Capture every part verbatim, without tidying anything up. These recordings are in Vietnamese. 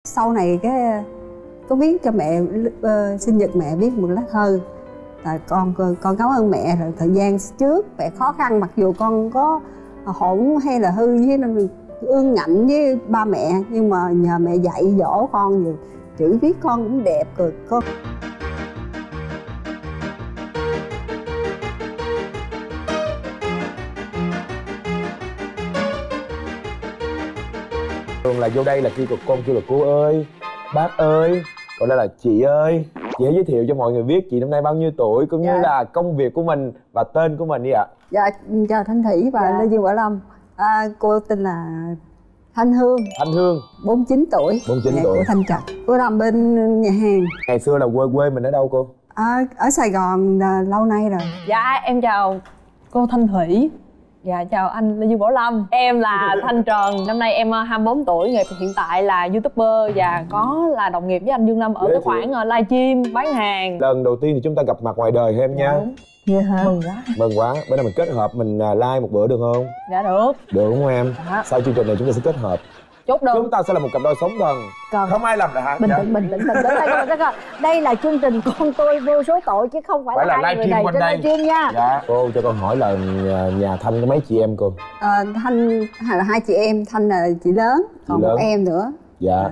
Sau này cái có viết cho mẹ uh, sinh nhật mẹ, viết một lá thơ là con con cảm ơn mẹ, rồi thời gian trước mẹ khó khăn, mặc dù con có hỗn hay là hư với ương ngạnh với ba mẹ, nhưng mà nhờ mẹ dạy dỗ con rồi chữ viết con cũng đẹp rồi con. Thường là vô đây là kêu con kêu là cô ơi, bác ơi, còn đây là chị ơi. Chị hãy giới thiệu cho mọi người biết chị năm nay bao nhiêu tuổi, cũng như dạ. là công việc của mình và tên của mình đi ạ. Dạ, chào Thanh Thủy và dạ. Lê Dương Bảo Lâm. À, cô tên là Thanh Hương. Thanh Hương. bốn mươi chín tuổi. bốn mươi chín tuổi. Của Thanh Trạch. Cô làm bên nhà hàng. Ngày xưa là quê quê mình ở đâu cô? À, ở Sài Gòn là lâu nay rồi. Dạ, em chào cô Thanh Thủy. Dạ, chào anh Lê Dương Bảo Lâm. Em là Thanh Trần, năm nay em hai mươi bốn tuổi, nghề hiện tại là YouTuber và có là đồng nghiệp với anh Dương Lâm ở cái khoản livestream bán hàng. Lần đầu tiên thì chúng ta gặp mặt ngoài đời em nha. Dạ hả? Mừng quá. Mừng quá. Bữa nay mình kết hợp mình like một bữa được không? Dạ được. Được đúng không em? Dạ. Sau chương trình này chúng ta sẽ kết hợp. Chốt đơn. Chúng ta sẽ là một cặp đôi sống thần. Còn không ai làm được hả? Bình tĩnh, bình tĩnh, bình tĩnh. Đây, đây, đây là chương trình Con Tôi Vô Số Tội chứ không phải, phải là, là hai người này trên livestream nha. Dạ. Cô cho con hỏi là nhà, nhà Thanh có mấy chị em cô? À, Thanh là hai chị em, Thanh là chị lớn, còn chị lớn. Một em nữa. Dạ. À.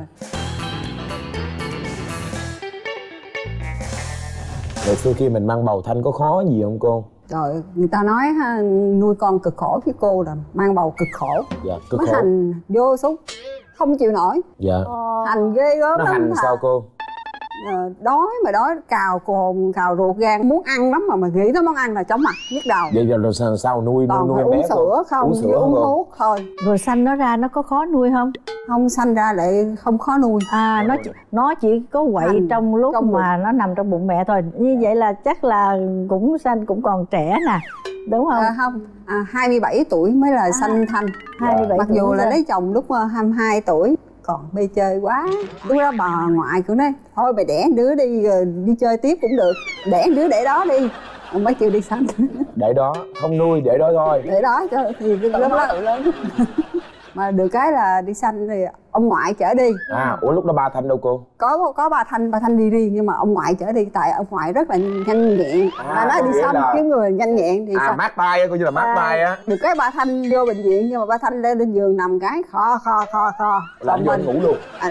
Hồi xưa khi mình mang bầu Thanh có khó gì không cô? Rồi, người ta nói ha, nuôi con cực khổ với cô là mang bầu cực khổ. Dạ, cực nó khổ. Hành vô số không chịu nổi. Dạ. Hành ghê gớm nó lắm. Hành sao cô? Ờ, đói mà đói, cào cồn, cào ruột gan, muốn ăn lắm mà mà nghĩ tới món ăn là chóng mặt, nhức đầu. Vậy rồi sao, sao nuôi toàn nuôi em uống bé sữa không, uống sữa uống không thuốc thôi. Rồi sanh nó ra nó có khó nuôi không? Không, sanh ra lại không khó nuôi. À, nó chỉ, nó chỉ có quậy Hành trong lúc trong mà bụng. Nó nằm trong bụng mẹ thôi. Như vậy là chắc là cũng sanh cũng còn trẻ nè, đúng không? À, không, à, hai mươi bảy tuổi mới là à, sanh Thanh. hai mươi bảy Mặc dù là lấy chồng lúc hai mươi hai tuổi, còn bê chơi quá. Lúc đó bà ngoại cũng nói thôi mày đẻ đứa đi rồi đi chơi tiếp cũng được, đẻ đứa để đó đi, ông mới kêu đi sanh. Để đó không nuôi, để đó thôi, để đó cho thì lớn lớn lớn. Mà được cái là đi sanh thì ông ngoại chở đi. À, ủa lúc đó ba Thanh đâu cô? Có có ba Thanh, ba Thanh đi riêng nhưng mà ông ngoại chở đi, tại ông ngoại rất là nhanh nhẹn. À, bà nói đi sanh là... kiếm người nhanh nhẹn thì à, mát tay á, coi như là mát à, tay á. Được cái ba Thanh vô bệnh viện nhưng mà ba Thanh lên lên giường nằm cái kho kho kho kho. Làm vô ngủ luôn. À,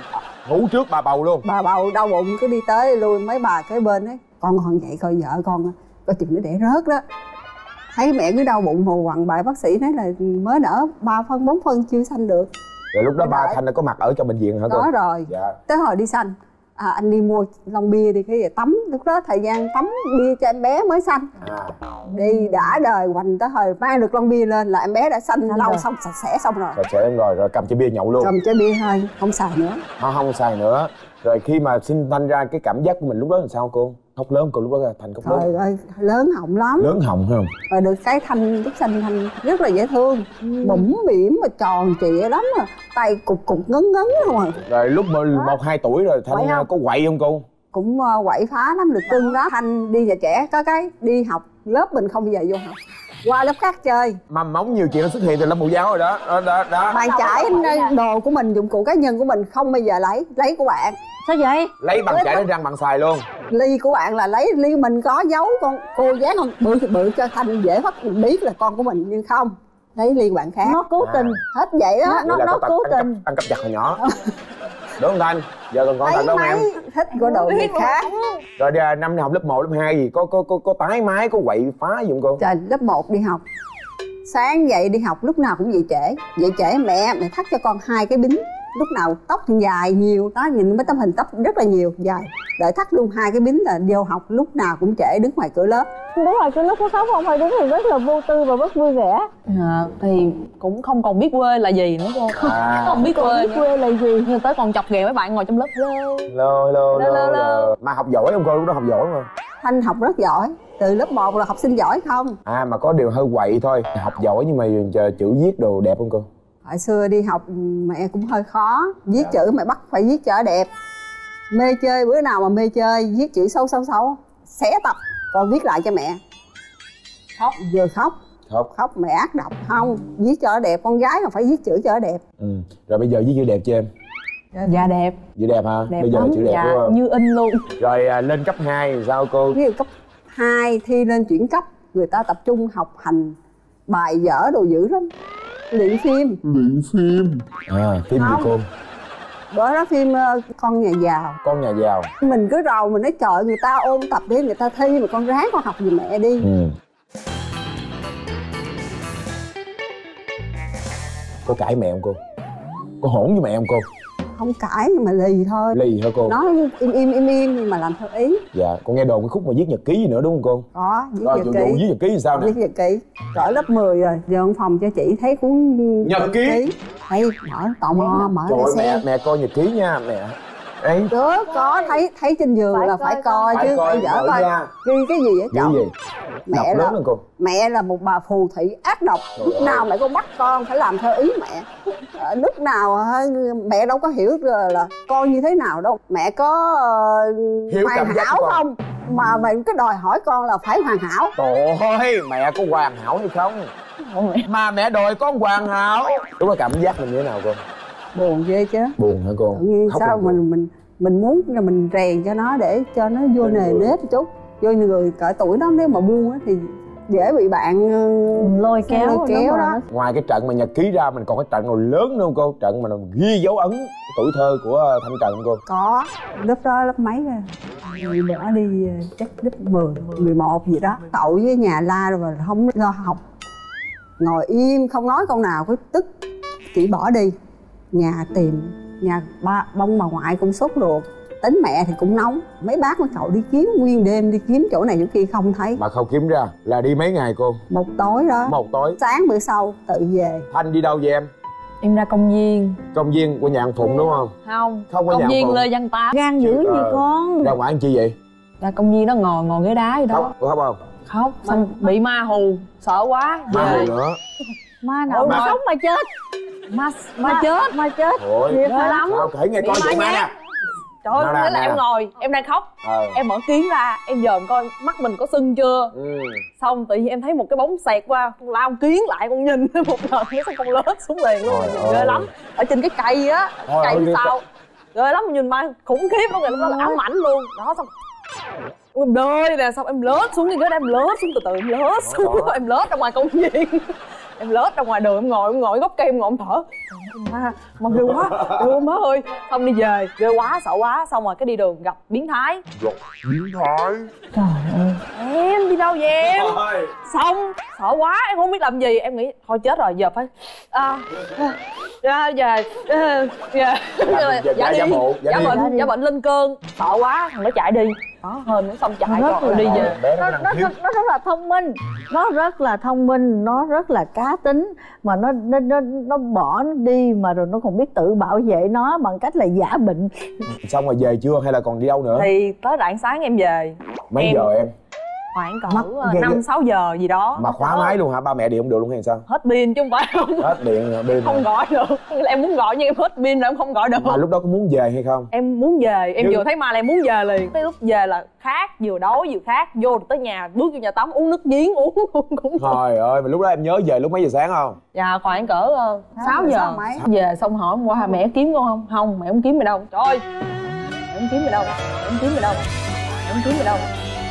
ngủ trước bà bầu luôn. Bà bầu đau bụng cứ đi tới lui mấy bà cái bên ấy. Con còn vậy coi vợ con coi chừng nó đẻ rớt đó. Thấy mẹ cứ đau bụng hồ quằn, bài bác sĩ nói là mới nở ba phân bốn phân chưa sanh được. Rồi lúc đó ba Thanh đã có mặt ở trong bệnh viện hả cô? Có rồi. Dạ. Tới hồi đi sanh à, anh đi mua lon bia đi cái gì tắm, lúc đó thời gian tắm bia cho em bé mới sanh. À. Đi đã đời hoành tới hồi mang được lon bia lên là em bé đã sanh lâu xong sạch sẽ xong rồi. Sạch sẽ em rồi, rồi cầm chai bia nhậu luôn. Cầm chai bia thôi, không xài nữa. Không, không xài nữa. Rồi khi mà sinh Thanh ra cái cảm giác của mình lúc đó làm sao cô? Khóc lớn cô lúc đó Thanh khóc lớn. Trời ơi, lớn họng lắm. Lớn họng không? Rồi được cái Thanh lúc sanh Thanh rất là dễ thương, ừ. bủm bỉm mà tròn trịa lắm mà tay cục cục ngấn ngấn không à. Rồi lúc mà một hai tuổi rồi Thanh quậy có quậy không cô? Cũng uh, quậy phá lắm, được cưng đó. Thanh đi nhà trẻ có cái đi học lớp mình không bao giờ vô học, qua lớp khác chơi. Mầm móng nhiều chuyện nó xuất hiện từ lớp mẫu giáo rồi đó. Đó, đó, đó. Bàn chải đồ của mình, dụng cụ cá nhân của mình không bao giờ lấy, lấy của bạn. Sao vậy? Lấy bằng chải đánh răng bằng xài luôn. Ly của bạn là lấy ly mình có giấu con cô dán con bự thì bự cho Thanh dễ phát mình biết là con của mình, nhưng không, lấy ly của bạn khác. Nó cố tình. À. Hết vậy đó. Nó, nó, nó cố ăn tình cắp, ăn cắp giặt hồi nhỏ. Đúng không Thanh? Giờ còn con Thanh đâu em? Thích của đồ người khác. Rồi năm nay học lớp một, lớp hai gì có có có có tái mái, có quậy phá gì không cô? Trời, lớp một đi học. Sáng dậy đi học lúc nào cũng dậy trễ. Dậy trễ mẹ mẹ thắt cho con hai cái bính. Lúc nào tóc dài nhiều đó, nhìn mấy tấm hình tóc rất là nhiều dài, đợi thắt luôn hai cái bính là vô học lúc nào cũng trễ, đứng ngoài cửa lớp. Đứng ngoài cửa lớp có khóc không, hay đứng thì rất là vô tư và rất vui vẻ? À, thì cũng không còn biết quê là gì nữa cô. À. Không biết quê, biết quê là gì, nhưng tới còn chọc ghẹo mấy bạn ngồi trong lớp. Lơ lơ lơ lơ lơ. Mà học giỏi không cô? Lúc đó học giỏi không? Thanh học rất giỏi, từ lớp một là học sinh giỏi không. À mà có điều hơi quậy thôi, học giỏi nhưng mà chữ viết đồ đẹp không cô? Hồi xưa đi học mẹ cũng hơi khó, viết dạ. chữ mẹ bắt phải viết cho đẹp. Mê chơi, bữa nào mà mê chơi viết chữ xấu xấu xấu xé tập còn viết lại cho mẹ. Khóc, vừa khóc khóc khóc mẹ ác độc, không viết cho đẹp, con gái còn phải viết chữ cho đẹp. Ừ. Rồi bây giờ viết chữ đẹp cho em. Dạ đẹp. Vậy đẹp hả? Đẹp Bây giờ lắm. là chữ đẹp Dạ, đúng không? như in luôn. Rồi à, lên cấp hai thì sao cô? Ví dụ cấp hai thi lên chuyển cấp, người ta tập trung học hành, bài vở đồ dữ lắm. Luyện phim. Luyện phim. À, phim gì cô? Bữa đó phim uh, Con Nhà Giàu. Con Nhà Giàu. Mình cứ rầu mình nói trời, người ta ôn tập đi, người ta thi mà con ráng con học giùm mẹ đi. Ừ. Có cãi mẹ không cô? Có hỗn với mẹ không cô? Không cãi nhưng mà lì thôi. Lì hả cô? Nói im im im im nhưng mà làm theo ý. Dạ, con nghe đồn cái khúc mà viết nhật ký gì nữa đúng không cô? Có, viết Rồi, nhật vụ, ký. vụ viết nhật ký thì sao nè? Viết nhật ký. Cỡ lớp mười rồi, vô văn phòng cho chị thấy cuốn nhật ký. Thấy mở tò mò mở Trời ra ơi, xem. mẹ mẹ coi nhật ký nha mẹ. Đấy. Được, có thấy thấy trên giường Phải là coi, phải coi phải chứ, coi, phải dở mở coi. ra. Ghi cái gì ở Ghi chồng? gì? Mẹ Đọc là lớn hơn cô. mẹ là một bà phù thủy ác độc. Trời Lúc ơi. nào mẹ cũng bắt con phải làm theo ý mẹ. Ờ, lúc nào hả, mẹ đâu có hiểu là, là con như thế nào đâu. Mẹ có uh, Hiểu hoàn cảm giác hảo của con. không? Mà mẹ cứ đòi hỏi con là phải hoàn hảo. Trời ơi, mẹ có hoàn hảo hay không? Mà mẹ đòi con hoàn hảo. Đúng là cảm giác mình như thế nào cô? Buồn ghê chứ. Buồn hả cô? Tự nhiên Khóc sao không cô? mình mình mình muốn là mình rèn cho nó để cho nó vô nề nếp một chút. Vô người cỡ tuổi đó nếu mà buông á thì dễ bị bạn uh, lôi kéo, lôi kéo đúng đó. rồi. Ngoài cái trận mà nhật ký ra mình còn cái trận nào lớn nữa không cô? Trận mà ghi dấu ấn tuổi thơ của Thanh Trần không cô? Có, lớp đó lớp mấy rồi. Rồi nữa đi chắc lớp mười, mười một gì đó. Cậu với nhà la rồi mà không lo học. Ngồi im không nói câu nào, cứ tức chỉ bỏ đi. Nhà tìm, nhà ba bông bà ngoại cũng sốt ruột. Tính mẹ thì cũng nóng. Mấy bác mấy cậu đi kiếm nguyên đêm, đi kiếm chỗ này chỗ kia không thấy. Mà không kiếm ra là đi mấy ngày cô? Một tối đó. Một tối. Sáng bữa sau tự về. Thanh đi đâu vậy em? Em ra công viên. Công viên của nhà ăn Phụng đúng không? Không, Không có công nhà viên Phụng. Lê Văn Tám. Gan dữ gì Ờ. con. Ra ngoài ăn chi vậy? Ra công viên đó ngồi ngồi ghế đá gì đó. Khóc, có khóc không? Khóc xong bị ma hù, sợ quá. Ma Về. hù nữa. Ma nào Đúng mà rồi. sống mà chết. Ma ma chết. Ma chết. Thôi. Thiệt Ghê hả? lắm. Sao kể nghe Bị coi ma chuyện ma nhát. nè. Trời ơi, Nào nè, nghĩa là nè. em ngồi, em đang khóc. Ờ. Em mở kiến ra, em dòm coi mắt mình có sưng chưa. Ừ. Xong tự nhiên em thấy một cái bóng xẹt qua, con lao kiến lại, con nhìn một lần nó xong con lết xuống liền luôn. Trời Nhìn ơi. ghê lắm. Ở trên cái cây á, Thôi, cây thôi, phía đi sau. Ghê lắm, nhìn ma khủng khiếp luôn rồi, lúc đó là ám ảnh luôn. Đó xong em đơi nè, xong em lết xuống cái ghế đó, em lết xuống từ từ, em lết xuống, Đó. em lết ra ngoài công viên. Em lết ra ngoài đường, em ngồi, em ngồi gốc cây, em ngồi em thở. Ma, ma ghê quá, ghê quá má ơi. Xong đi về, ghê quá, sợ quá. Xong rồi cái đi đường gặp biến thái. Biến thái. Trời ơi. Em đi đâu vậy em? Thôi. Xong sợ quá, em không biết làm gì. Em nghĩ thôi chết rồi, giờ phải à, à, về à, về Dạ, dạ, giả bộ, giả giả đi. bệnh, giả bệnh lên cơn. Sợ quá, thằng nó chạy đi. Đó, hên nó xong chạy Nó rất rồi là- đi về. Bé Nó, nó nó, năng khiếu. nó, nó rất là thông minh. Nó rất là thông minh, nó rất là cá tính. Mà nó nó nó, nó bỏ nó đi mà rồi nó còn biết tự bảo vệ nó bằng cách là giả bệnh. Xong rồi về chưa hay là còn đi đâu nữa? Thì tới rạng sáng em về. Mấy em- giờ em? Khoảng Mắc cỡ ghê năm vậy. sáu giờ gì đó. Mà khóa máy luôn hả? Ba mẹ điện không được luôn hay sao? Hết pin chứ không phải không. Hết điện rồi, bên Không gọi được. Em muốn gọi nhưng em hết pin rồi em không gọi được. Mà lúc đó có muốn về hay không? Em muốn về, em Nhưng- vừa thấy ma là em muốn về liền. Tới lúc về là khát, vừa đói vừa khát. Vô tới nhà, bước vô nhà tắm uống nước giếng uống luôn cũng. Trời ơi, mà lúc đó em nhớ về lúc mấy giờ sáng không? Dạ khoảng cỡ uh, sáu giờ, giờ. sáu mấy. Về xong hỏi hôm qua mẹ kiếm con không? Không, mẹ không kiếm mày đâu. Trời ơi, mẹ không kiếm mày đâu, mẹ không kiếm mày đâu, mẹ không kiếm mày đâu.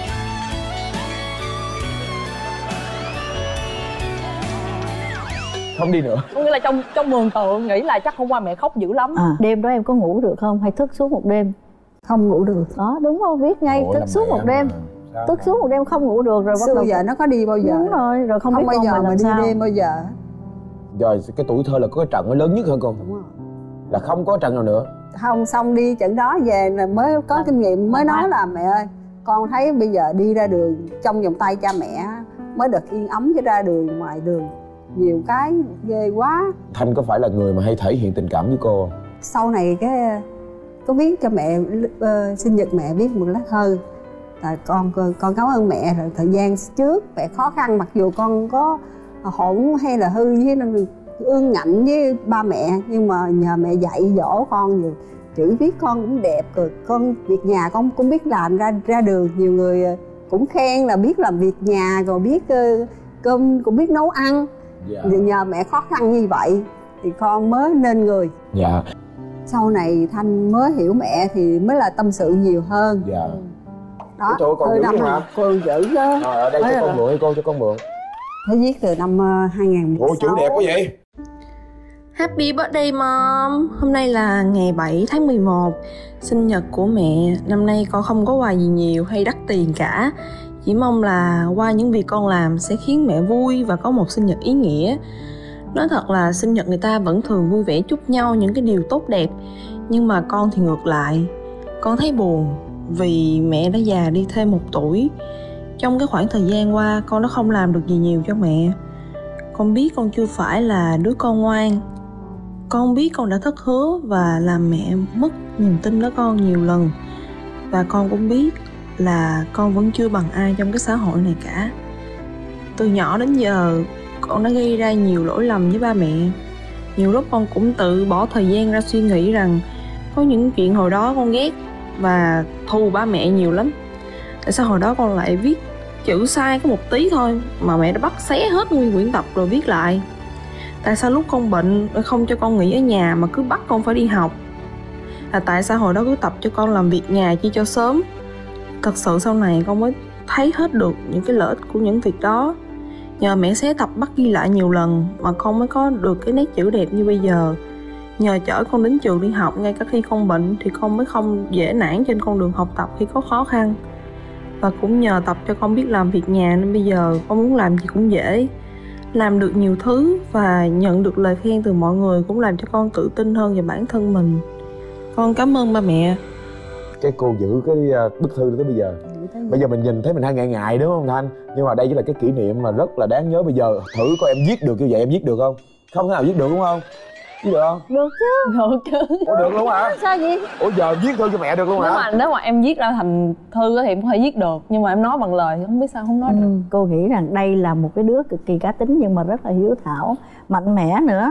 Không đi nữa. Có nghĩa là trong trong mường tượng nghĩ là chắc hôm qua mẹ khóc dữ lắm. À, đêm đó em có ngủ được không hay thức suốt một đêm? Không ngủ được. Đó đúng không, biết ngay. Ủa, thức làm suốt mẹ một mà. đêm. Sao Tức hả? suốt một đêm không ngủ được rồi bắt Xưa đầu. giờ nó có đi bao giờ. Đúng rồi, rồi không, Không biết bao con giờ mình mà làm đi sao. đêm bao giờ. Rồi cái tuổi thơ là có cái trận nó lớn nhất hả con? Đúng rồi. Là không có trận nào nữa. Không, xong đi trận đó về là mới có kinh nghiệm, mới nói là mẹ ơi, con thấy bây giờ đi ra đường trong vòng tay cha mẹ mới được yên ấm, chứ ra đường ngoài đường nhiều cái ghê quá. Thanh có phải là người mà hay thể hiện tình cảm với cô không? Sau này cái có viết cho mẹ, uh, sinh nhật mẹ viết một lá thơ. Tại con con cảm ơn mẹ rồi, thời gian trước mẹ khó khăn, mặc dù con có hỗn hay là hư với ương ngạnh với ba mẹ, nhưng mà nhờ mẹ dạy dỗ con nhiều, chữ viết con cũng đẹp, rồi con việc nhà con cũng biết làm, ra ra đường nhiều người cũng khen là biết làm việc nhà, rồi biết uh, cơm cũng biết nấu ăn. Dạ. Nhờ mẹ khó khăn như vậy thì con mới nên người. Dạ. sau này Thanh mới hiểu mẹ thì mới là tâm sự nhiều hơn. Dạ. Đó. Trời ơi, còn từ dữ năm luôn hả? Còn dữ đó. Rồi ở đây cho con mượn, cô cho con mượn. Nó viết từ năm uh, hai nghìn mười sáu. Ôi chữ đẹp quá vậy. Happy birthday mom. Hôm nay là ngày bảy tháng mười một, sinh nhật của mẹ. Năm nay con không có quà gì nhiều hay đắt tiền cả. Chỉ mong là qua những việc con làm sẽ khiến mẹ vui và có một sinh nhật ý nghĩa. Nói thật là sinh nhật người ta vẫn thường vui vẻ chúc nhau những cái điều tốt đẹp. Nhưng mà con thì ngược lại. Con thấy buồn vì mẹ đã già đi thêm một tuổi. Trong cái khoảng thời gian qua con đã không làm được gì nhiều cho mẹ. Con biết con chưa phải là đứa con ngoan. Con biết con đã thất hứa và làm mẹ mất niềm tin đó con nhiều lần. Và con cũng biết là con vẫn chưa bằng ai trong cái xã hội này cả. Từ nhỏ đến giờ con đã gây ra nhiều lỗi lầm với ba mẹ. Nhiều lúc con cũng tự bỏ thời gian ra suy nghĩ rằng có những chuyện hồi đó con ghét và thù ba mẹ nhiều lắm. Tại sao hồi đó con lại viết chữ sai có một tí thôi mà mẹ đã bắt xé hết nguyên quyển tập rồi viết lại? Tại sao lúc con bệnh không cho con nghỉ ở nhà mà cứ bắt con phải đi học? Là tại sao hồi đó cứ tập cho con làm việc nhà chi cho sớm? Thật sự sau này con mới thấy hết được những cái lợi ích của những việc đó. Nhờ mẹ xé tập bắt ghi lại nhiều lần mà con mới có được cái nét chữ đẹp như bây giờ. Nhờ chở con đến trường đi học ngay cả khi con bệnh thì con mới không dễ nản trên con đường học tập khi có khó khăn. Và cũng nhờ tập cho con biết làm việc nhà nên bây giờ con muốn làm gì cũng dễ. Làm được nhiều thứ và nhận được lời khen từ mọi người cũng làm cho con tự tin hơn về bản thân mình. Con cảm ơn ba mẹ. Cái cô giữ cái bức thư đó tới bây giờ. Bây giờ mình nhìn thấy mình hay ngại ngại đúng không Thanh? Nhưng mà đây chỉ là cái kỷ niệm mà rất là đáng nhớ. Bây giờ thử coi em viết được như vậy em viết được không? Không thể nào viết được đúng không? Viết được không? Được chứ. Được chứ. Ủa được luôn hả? Sao vậy? Ủa giờ viết thư cho mẹ được luôn hả? Nếu mà nếu mà em viết ra thành thư thì em có thể viết được, nhưng mà em nói bằng lời không biết sao không nói được. Ừ, cô nghĩ rằng đây là một cái đứa cực kỳ cá tính nhưng mà rất là hiếu thảo, mạnh mẽ nữa.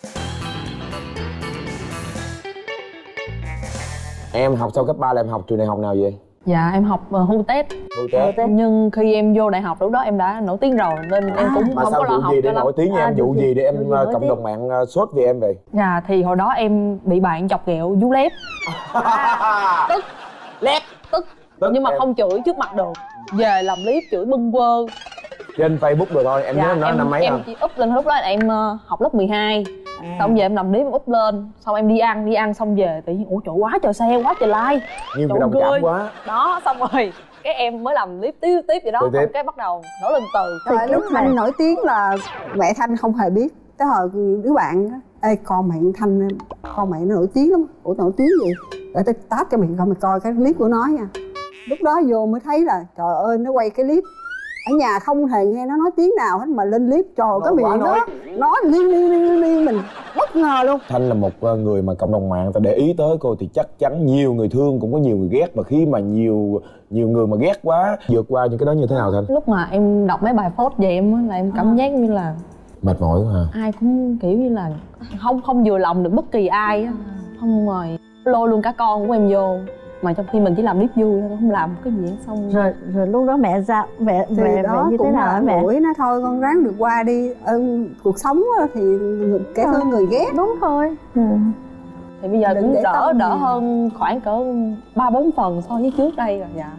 Em học sau cấp ba là em học trường đại học nào vậy? Dạ em học uh, hu tét. Hu tét. Nhưng khi em vô đại học lúc đó em đã nổi tiếng rồi nên à, em cũng mà không sao có lo vụ học gì để cho lắm. nổi tiếng nha À, em? Vụ gì để em vụ gì nổi cộng tiếng? đồng mạng sốt vì em vậy? Dạ thì hồi đó em bị bạn chọc ghẹo vú lép. Tức lép tức. Tức Nhưng mà em. không chửi trước mặt được. Về làm clip chửi bâng quơ. Trên Facebook được thôi, em Dạ, nhớ em nói em, năm mấy em không? chỉ up lên lúc đó là em uh, học lớp mười hai. À. Xong về em làm clip em up lên. Xong em đi ăn, đi ăn xong về tự nhiên ủa trời quá trời xe, quá trời like. Nhiều người Trời đồng ơi. cảm quá. Đó xong rồi cái em mới làm clip tiếp tiếp vậy đó. Tiếp tiếp. Xong cái bắt đầu nổi lên từ. Rồi lúc Thanh nổi tiếng là mẹ Thanh không hề biết. Tới hồi đứa bạn á, ê con mẹ Thanh, con mẹ nó nổi tiếng lắm. Ủa nổi tiếng gì? Để tao tát cho mày coi, mày coi cái clip của nó nha. Lúc đó vô mới thấy là trời ơi nó quay cái clip ở nhà không hề nghe nó nói tiếng nào hết mà lên clip trời ơi, cái miệng nó nói liên liên liên liên mình bất ngờ luôn. Thanh là một người mà cộng đồng mạng ta để ý tới cô thì chắc chắn nhiều người thương cũng có nhiều người ghét, và khi mà nhiều nhiều người mà ghét quá vượt qua những cái đó như thế nào Thanh? Lúc mà em đọc mấy bài post về em á là em cảm giác như là Mệt mỏi quá hả? ai cũng kiểu như là không không vừa lòng được bất kỳ ai á. Không rồi lôi luôn cả con của em vô mà trong khi mình chỉ làm clip vui thôi, không làm cái gì xong Rồi rồi lúc đó mẹ sao mẹ Thì mẹ, đó mẹ như thế cũng nào hả là mẹ? mũi nó thôi con ráng được qua đi. Ừ, cuộc sống á thì kẻ thương người ghét. Đúng thôi. Ừ. thì bây giờ Đừng cũng để đỡ tâm đỡ nhiều. hơn khoảng cỡ ba bốn phần so với trước đây rồi. Dạ.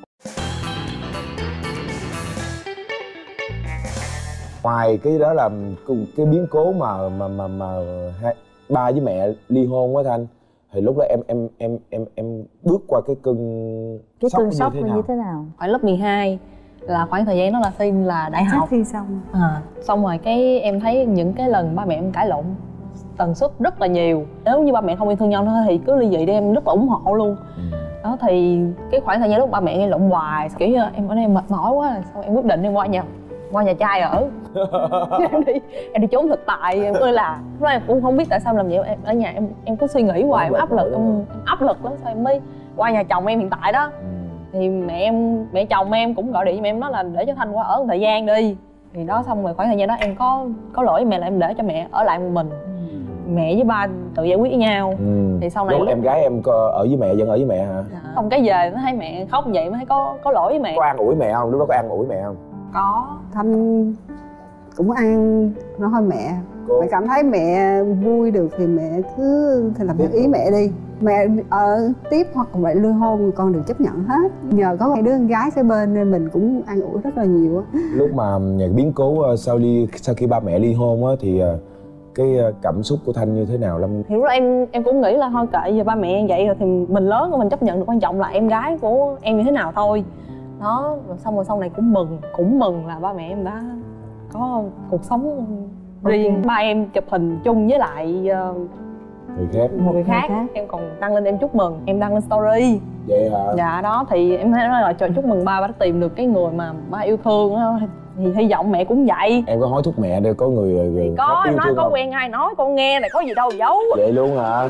Ngoài cái đó là cái biến cố mà mà mà mà hai, ba với mẹ ly hôn quá Thanh, thì lúc đó em em em em em bước qua cái cơn Cái sốc cơn như sốc thế là nào? như thế nào? Khoảng lớp mười hai là khoảng thời gian đó là thi là đại Chắc học. thi xong À, xong rồi cái em thấy những cái lần ba mẹ em cãi lộn tần suất rất là nhiều. Nếu như ba mẹ không yêu thương nhau nữa thì cứ ly dị đi, em rất là ủng hộ luôn. Ừ. Đó thì cái khoảng thời gian lúc ba mẹ em lộn hoài kiểu như em ở đây em mệt mỏi quá, xong em quyết định em qua nhà qua nhà trai ở. em đi em đi trốn thực tại em ơi là lúc đó em cũng không biết tại sao làm vậy. Em ở nhà em em cứ suy nghĩ hoài, em áp lực em, em áp lực lắm, sao em mới qua nhà chồng em hiện tại đó. Ừ. Thì mẹ em mẹ chồng em cũng gọi điện cho mẹ em nói là để cho Thanh qua ở một thời gian đi. Thì đó xong rồi khoảng thời gian đó em có có lỗi với mẹ là em để cho mẹ ở lại một mình. Mẹ với ba tự giải quyết với nhau. Ừ. Thì sau này lúc lúc em gái em có ở với mẹ, vẫn ở với mẹ hả? xong cái về nó thấy mẹ khóc như vậy mới thấy có có lỗi với mẹ. Có an ủi mẹ không? Lúc đó có an ủi mẹ không? Có. Thanh cũng ăn nói thôi mẹ cô. Mẹ cảm thấy mẹ vui được thì mẹ cứ thì làm theo ý mẹ đi. Mẹ ở tiếp hoặc mẹ ly hôn con được chấp nhận hết. Nhờ có hai đứa con gái kế bên nên mình cũng an ủi rất là nhiều á. Lúc mà biến cố sau ly sau khi ba mẹ ly hôn á thì cái cảm xúc của Thanh như thế nào Lâm? Thì lúc đó em em cũng nghĩ là thôi kệ, giờ ba mẹ em vậy rồi thì mình lớn rồi mình chấp nhận được, quan trọng là em gái của em như thế nào thôi. Đó, rồi xong rồi sau này cũng mừng, cũng mừng là ba mẹ em đã có cuộc sống riêng. Okay. Ba em chụp hình chung với lại uh, người khác, một người khác. khác em còn đăng lên em chúc mừng, em đăng lên story. Vậy hả? Dạ đó, thì em thấy nói là trời chúc mừng ba, ba đã tìm được cái người mà ba yêu thương đó. Thì hy vọng mẹ cũng vậy. Em có hối thúc mẹ để có người, người có, em nói có không? Quen ai nói con nghe này, có gì đâu giấu. Vậy luôn hả?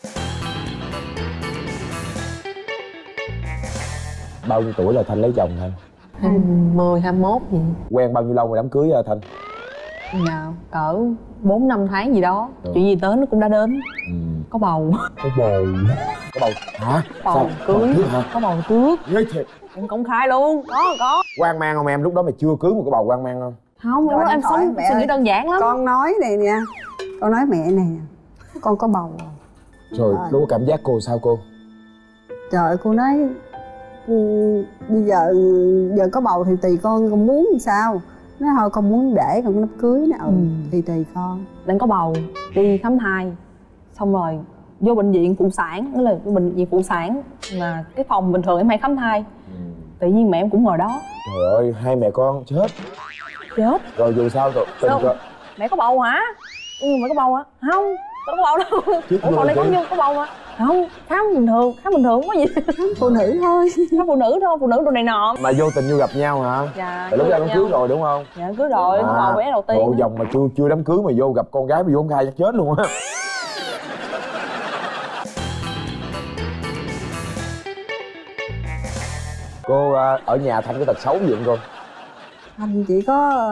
Bao nhiêu tuổi là Thanh lấy chồng Thanh? hai mươi, hai mươi mốt gì. Quen bao nhiêu lâu rồi đám cưới hả Thanh? Dạ, cỡ bốn năm tháng gì đó. Ừ. Chuyện gì tới nó cũng đã đến. Ừ. Có bầu. Có bầu. Có bầu hả? Bầu sao? cưới hả? Có bầu trước. Ghê thiệt. Em công khai luôn. Có, có. Hoang mang không em? Lúc đó mày chưa cưới một cái bầu hoang mang không? Không, lúc đó em sống suy nghĩ đơn giản lắm. Con nói này nè, con nói mẹ nè, con có bầu rồi. Rồi, lúc có cảm giác cô sao cô? Trời ơi, cô nói bây giờ giờ có bầu thì tùy con, con muốn làm sao. Nói thôi con muốn để con đám cưới nè. Ừ, thì tùy con. Đang có bầu, đi khám thai, xong rồi vô bệnh viện phụ sản, đó là bệnh viện phụ sản mà cái phòng bình thường em hay khám thai. Ừ. Tự nhiên mẹ em cũng ngồi đó. Trời ơi, hai mẹ con chết. Chết. Rồi dù sao rồi? Tình rồi. Mẹ có bầu hả? Ừ, mẹ có bầu hả? Không, tôi có bầu đâu. Ủa còn đây có nhiêu có bầu hả? Không, khám bình thường, khám bình thường không có gì. Phụ nữ thôi. Khám phụ nữ thôi, phụ nữ đồ này nọ. Mà vô tình vô gặp nhau hả? Dạ. Tại lúc ra đám cưới rồi đúng không? Dạ cưới rồi, à, bầu bé đầu tiên. Bộ dòng mà chưa chưa đám cưới mà vô gặp con gái mà vô không khai chắc chết luôn á. Cô ở nhà Thanh có tật xấu gì không cô? Thanh chỉ có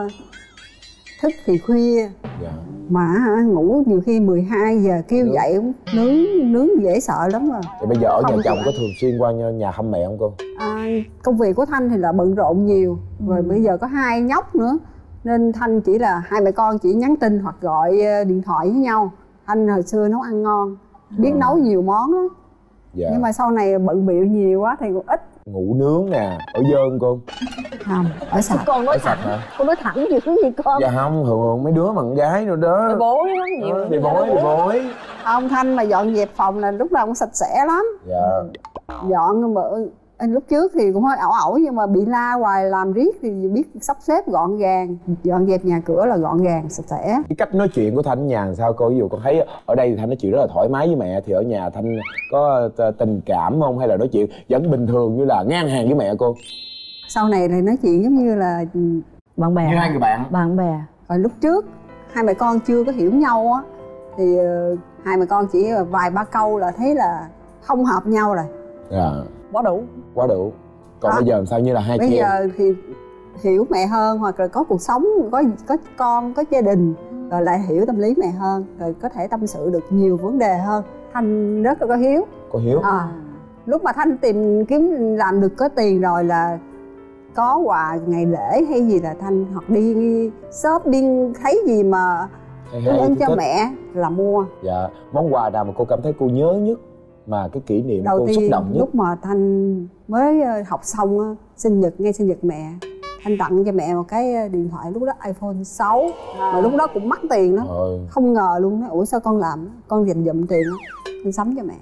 thức thì khuya. Dạ. Mà ngủ nhiều khi mười hai giờ kêu nướng. Dậy nướng nướng dễ sợ lắm rồi. Thì bây giờ ở không nhà chồng có thường xuyên qua nhà thăm mẹ không cô? À, công việc của Thanh thì là bận rộn nhiều. Ừ. Rồi bây giờ có hai nhóc nữa nên Thanh chỉ là hai mẹ con chỉ nhắn tin hoặc gọi điện thoại với nhau. Thanh hồi xưa nấu ăn ngon, biết ừ. nấu nhiều món đó. Dạ. Nhưng mà sau này bận bịu nhiều quá thì cũng ít. Ngủ nướng nè, ở dơn cô? Không, ở sạch. Con nói thẳng hả? Con nói thẳng dữ gì con? Dạ không, thường mấy đứa mà con gái nữa đó. Bị bối lắm nhiều. Bị bối, bị bối. Ông Thanh mà dọn dẹp phòng là lúc nào cũng sạch sẽ lắm. Dạ. Dọn mà anh lúc trước thì cũng hơi ẩu ẩu nhưng mà bị la hoài làm riết thì biết sắp xếp gọn gàng, dọn dẹp nhà cửa là gọn gàng sạch sẽ. Cái cách nói chuyện của Thanh ở nhà làm sao cô? Ví dụ con thấy ở đây thì Thanh nói chuyện rất là thoải mái với mẹ, thì ở nhà Thanh có tình cảm không hay là nói chuyện vẫn bình thường như là ngang hàng với mẹ cô? Sau này thì nói chuyện giống như là bạn bè, như hai người bạn bạn bè. Rồi lúc trước hai mẹ con chưa có hiểu nhau á thì uh, hai mẹ con chỉ vài ba câu là thấy là không hợp nhau rồi. Dạ. Quá đủ. Quá đủ. Còn à, bây giờ làm sao như là hai bây chị giờ em? Thì hiểu mẹ hơn hoặc là có cuộc sống, có có con, có gia đình rồi lại hiểu tâm lý mẹ hơn, rồi có thể tâm sự được nhiều vấn đề hơn. Thanh rất là có hiếu. Có hiếu. À, lúc mà Thanh tìm kiếm làm được có tiền rồi là có quà ngày lễ hay gì là Thanh hoặc đi shopping thấy gì mà ơn cho thích. Mẹ là mua. Dạ. Món quà nào mà cô cảm thấy cô nhớ nhất, mà cái kỷ niệm đầu cô tiên, xúc động nhất? Lúc mà Thanh mới học xong sinh nhật, ngay sinh nhật mẹ, Thanh tặng cho mẹ một cái điện thoại lúc đó iPhone sáu à. Mà lúc đó cũng mắc tiền lắm. Rồi. Không ngờ luôn đó. Ủa sao con làm, con dành dụm tiền đó. Thanh sắm cho mẹ.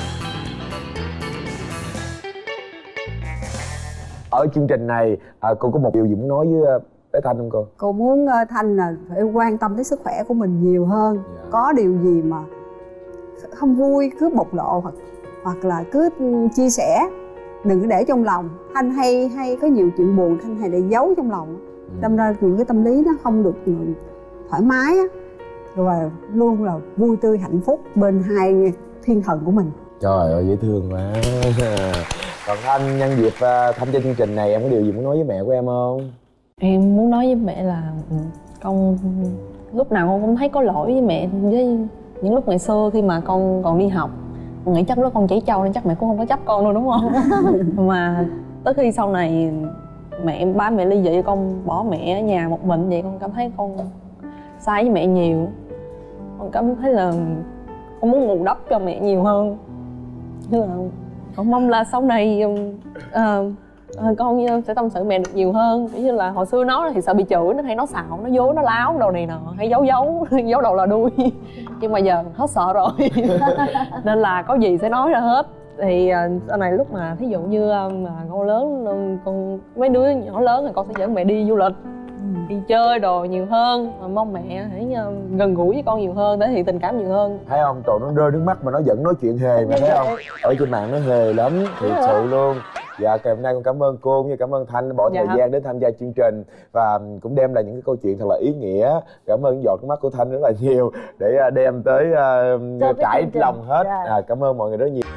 Ở chương trình này à, cô có một điều gì muốn nói với bé Thanh không cô? Cô muốn Thanh là phải quan tâm tới sức khỏe của mình nhiều hơn. Yeah. Có điều gì mà không vui cứ bộc lộ hoặc hoặc là cứ chia sẻ, đừng có để trong lòng. Thanh hay hay có nhiều chuyện buồn Thanh hay để giấu trong lòng, đâm ừ. ra những cái tâm lý nó không được thoải mái á, rồi luôn là vui tươi hạnh phúc bên hai thiên thần của mình. Trời ơi dễ thương quá. Còn Thanh, nhân dịp tham gia chương trình này em có điều gì muốn nói với mẹ của em không? Em muốn nói với mẹ là con lúc nào con cũng thấy có lỗi với mẹ, với những lúc ngày xưa khi mà con còn đi học. Con nghĩ chắc lúc đó con chảy trâu nên chắc mẹ cũng không có chấp con đâu đúng không? Mà tới khi sau này mẹ em bá mẹ ly dị, con bỏ mẹ ở nhà một mình vậy, con cảm thấy con sai với mẹ nhiều. con cảm thấy là con muốn bù đắp cho mẹ nhiều hơn. Nên là con mong là sau này uh, uh, con sẽ tâm sự mẹ được nhiều hơn. Kiểu như là hồi xưa nó thì sợ bị chửi, nó hay nói xạo, nó dối, nó láo đồ này nọ, hay giấu giấu giấu đầu là đuôi. Nhưng mà giờ hết sợ rồi. Nên là có gì sẽ nói ra hết. Thì uh, sau này lúc mà thí dụ như uh, mà con lớn, con mấy đứa nhỏ lớn thì con sẽ dẫn mẹ đi du lịch, đi chơi đồ nhiều hơn. Mà mong mẹ hãy uh, gần gũi với con nhiều hơn, thể hiện tình cảm nhiều hơn. Thấy không, trời, nó rơi nước mắt mà nó vẫn nói chuyện hề mà, thấy không? Ở trên mạng nó hề lắm, thiệt sự luôn. Dạ, ngày hôm nay con cảm ơn cô, như cảm ơn Thanh bỏ Dạ. thời gian đến tham gia chương trình và cũng đem lại những cái câu chuyện thật là ý nghĩa. Cảm ơn những giọt nước mắt của Thanh rất là nhiều để đem tới uh, trải lòng hết. Dạ. À, cảm ơn mọi người rất nhiều.